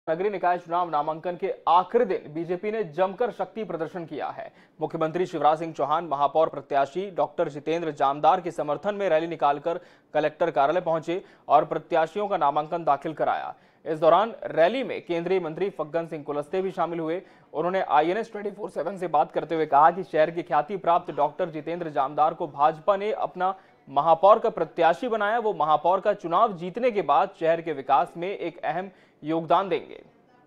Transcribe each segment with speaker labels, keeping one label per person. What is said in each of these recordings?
Speaker 1: नगरीय निकाय चुनाव नामांकन के आखिरी दिन बीजेपी ने जमकर शक्ति प्रदर्शन किया है। मुख्यमंत्री शिवराज सिंह चौहान महापौर प्रत्याशी डॉक्टर जितेंद्र जामदार के समर्थन में रैली निकालकर कलेक्टर कार्यालय पहुंचे और प्रत्याशियों का नामांकन दाखिल कराया। इस दौरान रैली में केंद्रीय मंत्री फग्गन सिंह कुलस्ते भी शामिल हुए। उन्होंने INS 24/7 से बात करते हुए कहा कि शहर की ख्याति प्राप्त डॉक्टर जितेंद्र जामदार को भाजपा ने अपना महापौर का प्रत्याशी बनाया। वो महापौर का चुनाव जीतने के बाद शहर के विकास में एक अहम योगदान देंगे।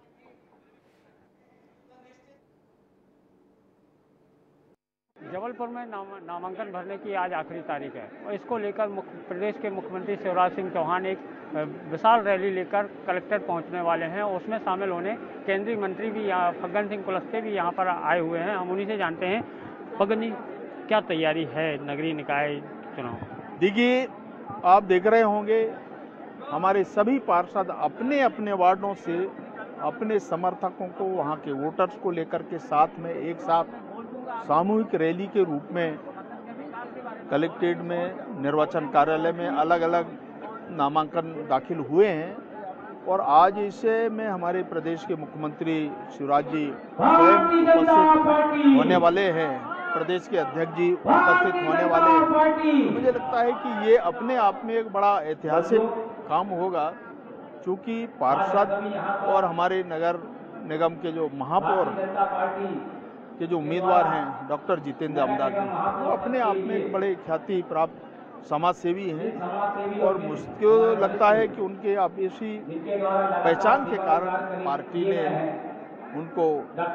Speaker 2: जबलपुर में नामांकन भरने की आज आखिरी तारीख है और इसको लेकर प्रदेश के मुख्यमंत्री शिवराज सिंह चौहान एक विशाल रैली लेकर कलेक्टर पहुंचने वाले हैं। उसमें शामिल होने केंद्रीय मंत्री भी यहाँ फग्गन सिंह कुलस्ते भी यहाँ पर आए हुए हैं। हम उन्हीं से जानते हैं, फग्गन जी क्या तैयारी है नगरीय निकाय चुनाव?
Speaker 3: देखिए, आप देख रहे होंगे हमारे सभी पार्षद अपने अपने वार्डों से अपने समर्थकों को, वहाँ के वोटर्स को लेकर के साथ में एक साथ सामूहिक रैली के रूप में कलेक्ट्रेट में, निर्वाचन कार्यालय में अलग अलग नामांकन दाखिल हुए हैं। और आज इसे में हमारे प्रदेश के मुख्यमंत्री शिवराज जी स्वयं उपस्थित होने वाले हैं, प्रदेश के अध्यक्ष जी उपस्थित होने वाले हैं। मुझे लगता है कि ये अपने आप में एक बड़ा ऐतिहासिक काम होगा, क्योंकि पार्षद और हमारे नगर निगम के जो महापौर के जो उम्मीदवार हैं डॉक्टर जितेंद्र जामदार जी, वो अपने आप में एक बड़े ख्याति प्राप्त समाज सेवी हैं। और मुझको लगता है कि उनके आप इसी पहचान के कारण पार्टी ने उनको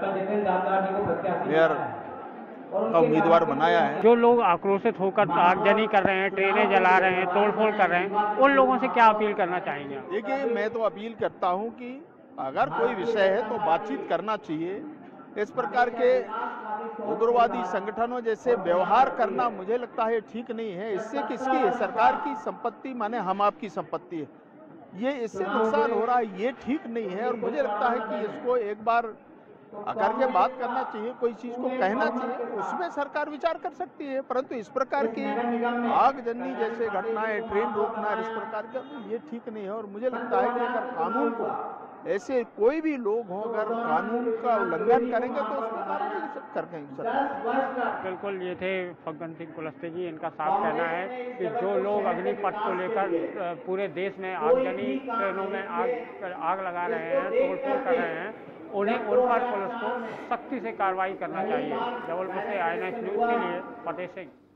Speaker 3: मेयर का उम्मीदवार बनाया है।
Speaker 2: जो लोग आक्रोशित होकर आगजनी कर रहे हैं, ट्रेनें जला रहे हैं, तोड़फोड़ कर रहे हैं, उन लोगों से क्या अपील करना चाहेंगे?
Speaker 3: देखिए, मैं तो अपील करता हूं कि अगर कोई विषय है तो बातचीत करना चाहिए। इस प्रकार के उग्रवादी संगठनों जैसे व्यवहार करना मुझे लगता है ठीक नहीं है। इससे किसकी है? सरकार की संपत्ति माने हम आपकी संपत्ति है, ये इससे नुकसान हो रहा है, ये ठीक नहीं है। और मुझे लगता है कि इसको एक बार आकर के बात करना चाहिए, कोई चीज को कहना चाहिए, उसमें सरकार विचार कर सकती है। परंतु इस प्रकार की आगजनी जैसे घटनाएं, ट्रेन रोकना, इस प्रकार का ये ठीक नहीं है। और मुझे लगता है कि अगर कानून को ऐसे कोई भी लोग हों, अगर कानून का उल्लंघन करेंगे तो उसमें कार्रवाई करेंगे।
Speaker 2: बिल्कुल, ये थे फग्गन सिंह कुलस्ते जी। इनका साफ कहना है कि जो लोग अग्निपथ को लेकर पूरे देश में आगजनी, ट्रेनों में आग लगा रहे हैं, तोड़फोड़ कर रहे हैं, उन पर पुलिस को सख्ती से कार्रवाई करना चाहिए। जबलपुर से INS न्यूज़ के लिए फतेह सिंह।